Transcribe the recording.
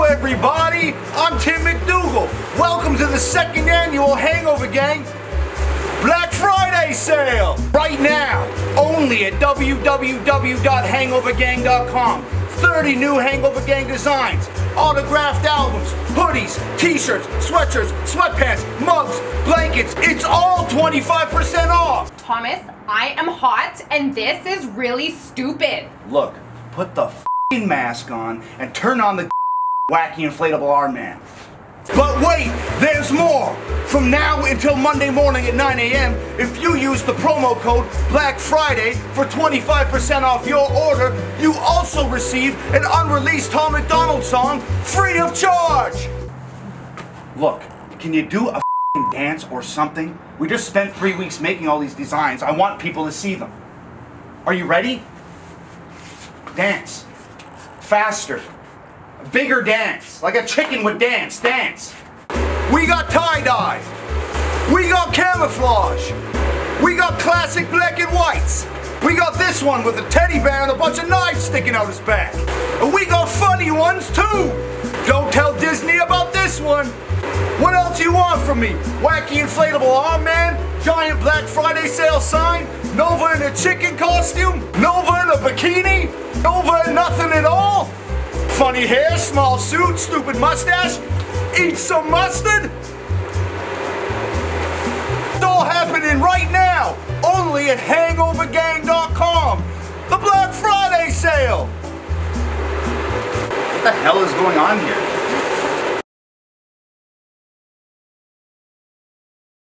everybody, I'm Tim McDougal. Welcome to the second annual Hangover Gang Black Friday sale. Right now, only at www.hangovergang.com. 30 new Hangover Gang designs, autographed albums, hoodies, t-shirts, sweatshirts, sweatpants, mugs, blankets. It's all 25% off. Thomas, I am hot and this is really stupid. Look, put the f***ing mask on and turn on the wacky inflatable arm man. But wait, there's more! From now until Monday morning at 9 a.m., if you use the promo code Black Friday for 25% off your order, you also receive an unreleased Tom MacDonald song free of charge! Look, can you do a f***ing dance or something? We just spent 3 weeks making all these designs. I want people to see them. Are you ready? Dance. Faster. A bigger dance, like a chicken would dance, dance. We got tie-dye. We got camouflage. We got classic black and whites. We got this one with a teddy bear and a bunch of knives sticking out his back. And we got funny ones too. Don't tell Disney about this one. What else you want from me? Wacky inflatable arm man, giant Black Friday sale sign, Nova in a chicken costume, Nova in a bikini, Nova in nothing at all? Funny hair, small suit, stupid mustache, eat some mustard? It's all happening right now, only at hangovergang.com. The Black Friday sale! What the hell is going on here?